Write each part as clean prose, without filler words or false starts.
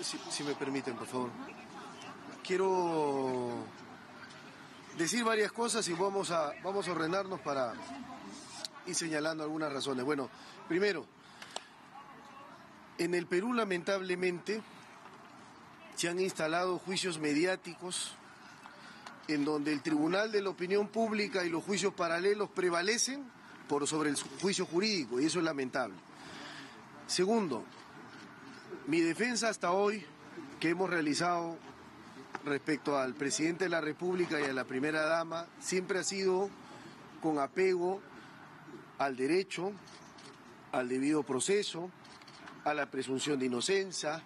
si me permiten, por favor. Quiero decir varias cosas y vamos a ordenarnos para ir señalando algunas razones. Bueno, primero, en el Perú lamentablemente se han instalado juicios mediáticos en donde el Tribunal de la Opinión Pública y los juicios paralelos prevalecen por sobre el juicio jurídico, y eso es lamentable. Segundo, mi defensa hasta hoy que hemos realizado respecto al presidente de la República y a la primera dama siempre ha sido con apego al derecho, al debido proceso, a la presunción de inocencia,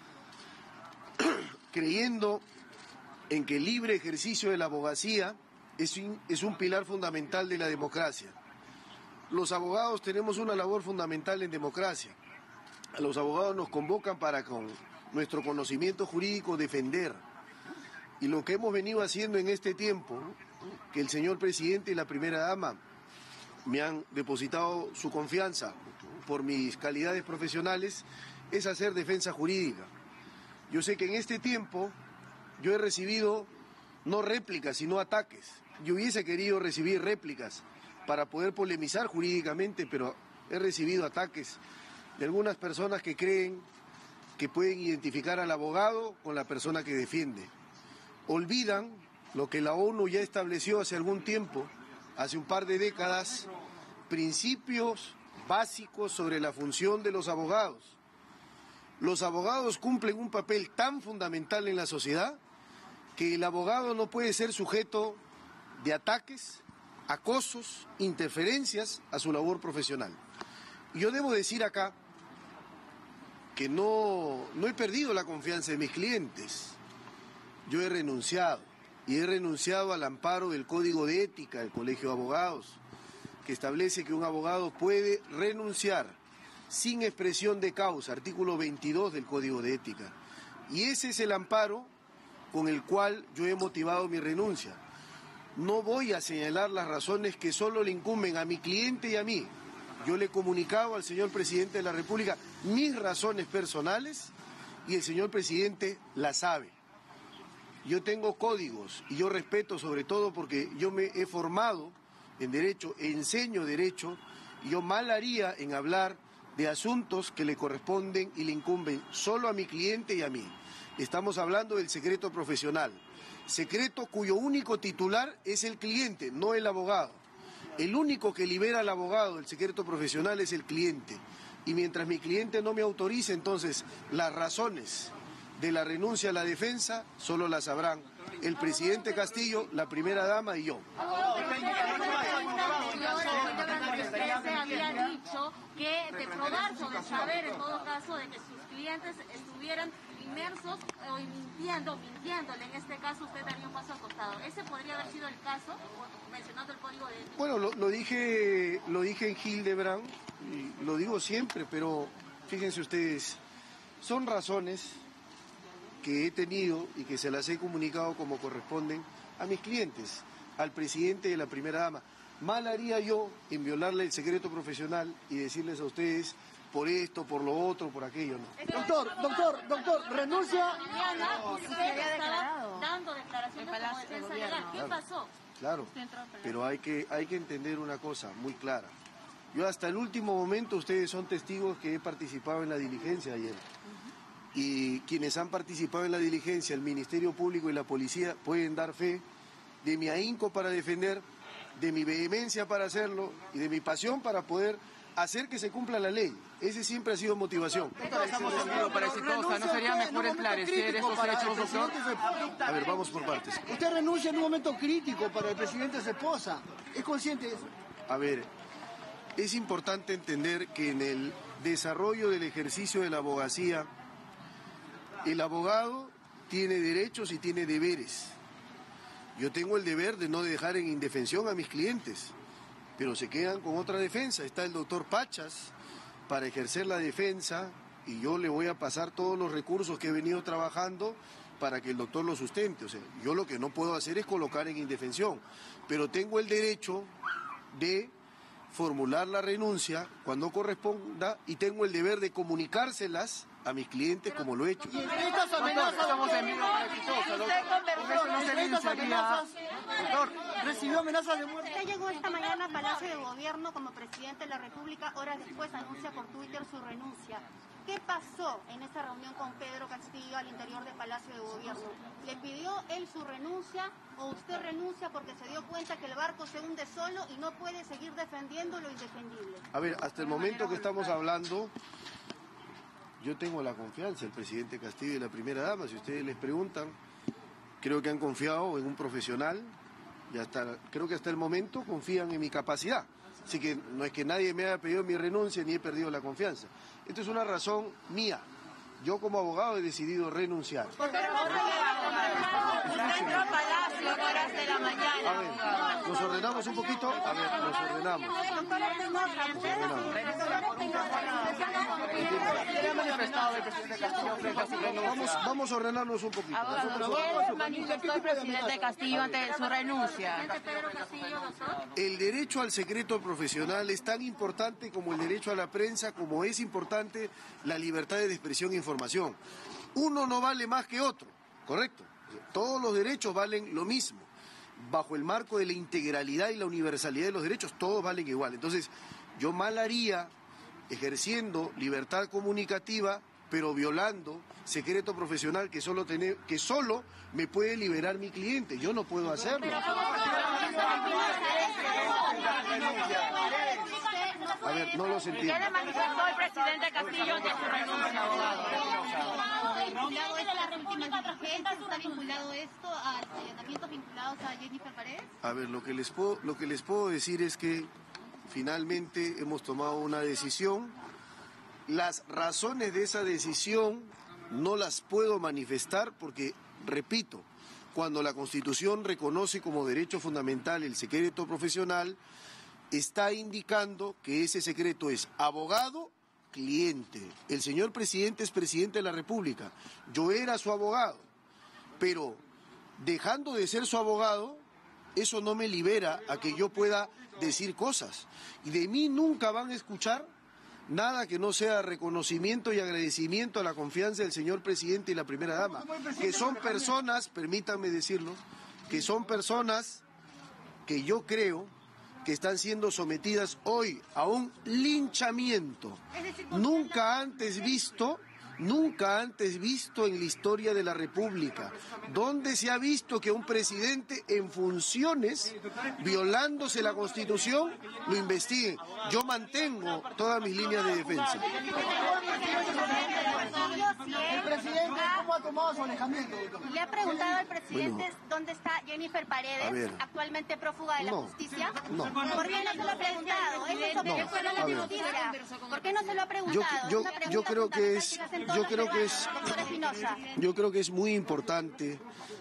creyendo en que el libre ejercicio de la abogacía es un pilar fundamental de la democracia. Los abogados tenemos una labor fundamental en democracia. A los abogados nos convocan para con nuestro conocimiento jurídico defender. Y lo que hemos venido haciendo en este tiempo, que el señor presidente y la primera dama me han depositado su confianza por mis calidades profesionales, es hacer defensa jurídica. Yo sé que en este tiempo yo he recibido no réplicas, sino ataques. Yo hubiese querido recibir réplicas para poder polemizar jurídicamente, pero he recibido ataques de algunas personas que creen que pueden identificar al abogado con la persona que defiende. Olvidan lo que la ONU ya estableció hace algún tiempo, hace un par de décadas, principios básicos sobre la función de los abogados. Los abogados cumplen un papel tan fundamental en la sociedad que el abogado no puede ser sujeto de ataques, acosos, interferencias a su labor profesional. Y yo debo decir acá que no he perdido la confianza de mis clientes. Yo he renunciado, y he renunciado al amparo del Código de Ética del Colegio de Abogados, que establece que un abogado puede renunciar sin expresión de causa, artículo 22 del Código de Ética. Y ese es el amparo con el cual yo he motivado mi renuncia. No voy a señalar las razones que solo le incumben a mi cliente y a mí. Yo le he comunicado al señor presidente de la República mis razones personales y el señor presidente las sabe. Yo tengo códigos y yo respeto, sobre todo porque yo me he formado en derecho, enseño derecho, y yo mal haría en hablar de asuntos que le corresponden y le incumben solo a mi cliente y a mí. Estamos hablando del secreto profesional, secreto cuyo único titular es el cliente, no el abogado. El único que libera al abogado del secreto profesional es el cliente. Y mientras mi cliente no me autorice, entonces las razones de la renuncia a la defensa solo las sabrán el presidente Castillo, la primera dama y yo. Se había dicho que de probarse o de saber en todo caso de que sus clientes estuvieran inmersos o mintiéndole, en este caso usted daría un paso al costado. ¿Ese podría haber sido el caso, mencionando el Código de Ética? Bueno, lo dije en Hildebrand, y lo digo siempre, pero fíjense ustedes, son razones que he tenido y que se las he comunicado como corresponden a mis clientes, al presidente y a la primera dama. Mal haría yo en violarle el secreto profesional y decirles a ustedes por esto, por lo otro, por aquello, ¿no? Doctor, renuncia. Mañana usted estaba dando declaraciones como defensa legal. ¿Qué pasó? Claro, pero hay que entender una cosa muy clara. Yo hasta el último momento, ustedes son testigos que he participado en la diligencia ayer. Y quienes han participado en la diligencia, el Ministerio Público y la Policía, pueden dar fe de mi ahínco para defender, de mi vehemencia para hacerlo y de mi pasión para poder hacer que se cumpla la ley. Ese siempre ha sido motivación. ¿No sería mejor esclarecer esos hechos, doctor? A ver, vamos por partes. Usted renuncia en un momento crítico para el presidente de su esposa. ¿Es consciente de eso? A ver, es importante entender que en el desarrollo del ejercicio de la abogacía, el abogado tiene derechos y tiene deberes. Yo tengo el deber de no dejar en indefensión a mis clientes, pero se quedan con otra defensa. Está el doctor Pachas para ejercer la defensa y yo le voy a pasar todos los recursos que he venido trabajando para que el doctor lo sustente. O sea, yo lo que no puedo hacer es colocar en indefensión, pero tengo el derecho de formular la renuncia cuando corresponda y tengo el deber de comunicárselas a mis clientes como lo he hecho. Estas amenazas, Estamos en vivo para exitosa, doctor. No se estas amenazas, Doctor, recibió amenazas de muerte. Usted llegó esta mañana a Palacio de Gobierno como presidente de la República, horas después anuncia por Twitter su renuncia. ¿Qué pasó en esa reunión con Pedro Castillo al interior del Palacio de Gobierno? ¿Le pidió él su renuncia o usted renuncia porque se dio cuenta que el barco se hunde solo y no puede seguir defendiendo lo indefendible? A ver, hasta el momento que estamos hablando, yo tengo la confianza del presidente Castillo y la primera dama. Si ustedes les preguntan, creo que han confiado en un profesional y creo que hasta el momento confían en mi capacidad. Así que no es que nadie me haya pedido mi renuncia ni he perdido la confianza. Esto es una razón mía. Yo como abogado he decidido renunciar. Usted entró a Palacio a horas de la mañana. A ver, nos ordenamos un poquito. A ver, nos ordenamos. Vamos a ordenarnos un poquito. ¿Qué manifestó el presidente Castillo ante su renuncia? El derecho al secreto profesional es tan importante como el derecho a la prensa, como es importante la libertad de expresión e información. Uno no vale más que otro, ¿correcto? Todos los derechos valen lo mismo. Bajo el marco de la integralidad y la universalidad de los derechos, todos valen igual. Entonces, yo mal haría ejerciendo libertad comunicativa, pero violando secreto profesional que solo me puede liberar mi cliente. Yo no puedo hacerlo. A ver, no los entiendo. ¿Qué le manifestó el presidente Castillo ante su renuncia, abogado? ¿Está vinculado esto a allanamientos vinculados a Jennifer Paredes? A ver, lo que les puedo decir es que finalmente hemos tomado una decisión. Las razones de esa decisión no las puedo manifestar porque, repito, cuando la Constitución reconoce como derecho fundamental el secreto profesional, está indicando que ese secreto es abogado-cliente. El señor presidente es presidente de la República. Yo era su abogado, pero dejando de ser su abogado, eso no me libera a que yo pueda decir cosas. Y de mí nunca van a escuchar nada que no sea reconocimiento y agradecimiento a la confianza del señor presidente y la primera dama, que son personas, permítanme decirlo, que son personas que yo creo que están siendo sometidas hoy a un linchamiento nunca antes visto en la historia de la República, donde se ha visto que un presidente en funciones, violándose la Constitución, lo investigue. Yo mantengo todas mis líneas de defensa. El presidente, ¿cómo ha tomado su alejamiento? ¿Le ha preguntado al presidente dónde está Jennifer Paredes, actualmente prófuga de la justicia? No. ¿Por qué no se lo ha preguntado? ¿Por qué no se lo ha preguntado? Yo creo que es muy importante,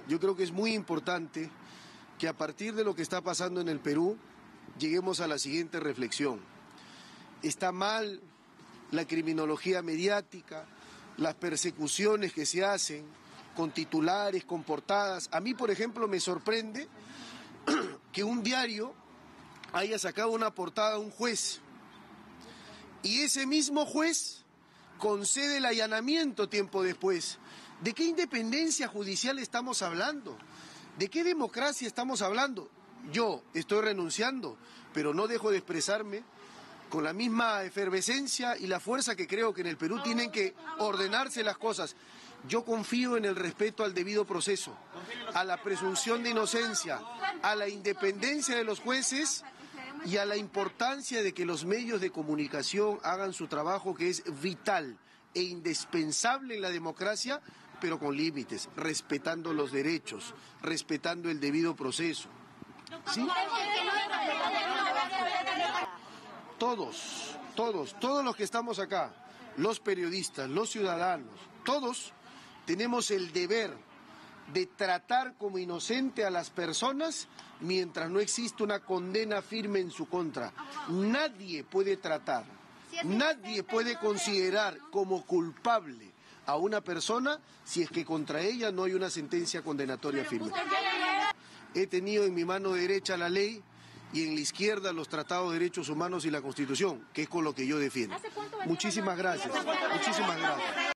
que a partir de lo que está pasando en el Perú, lleguemos a la siguiente reflexión. Está mal la criminología mediática, las persecuciones que se hacen con titulares, con portadas. A mí, por ejemplo, me sorprende que un diario haya sacado una portada a un juez y ese mismo juez concede el allanamiento tiempo después. ¿De qué independencia judicial estamos hablando? ¿De qué democracia estamos hablando? Yo estoy renunciando, pero no dejo de expresarme con la misma efervescencia y la fuerza que creo que en el Perú tienen que ordenarse las cosas. Yo confío en el respeto al debido proceso, a la presunción de inocencia, a la independencia de los jueces y a la importancia de que los medios de comunicación hagan su trabajo, que es vital e indispensable en la democracia, pero con límites, respetando los derechos, respetando el debido proceso. ¿Sí? Todos los que estamos acá, los periodistas, los ciudadanos, todos tenemos el deber de tratar como inocente a las personas mientras no existe una condena firme en su contra. Nadie puede tratar, nadie puede considerar como culpable a una persona si es que contra ella no hay una sentencia condenatoria firme. He tenido en mi mano derecha la ley y en la izquierda los tratados de derechos humanos y la Constitución, que es con lo que yo defiendo. Muchísimas gracias.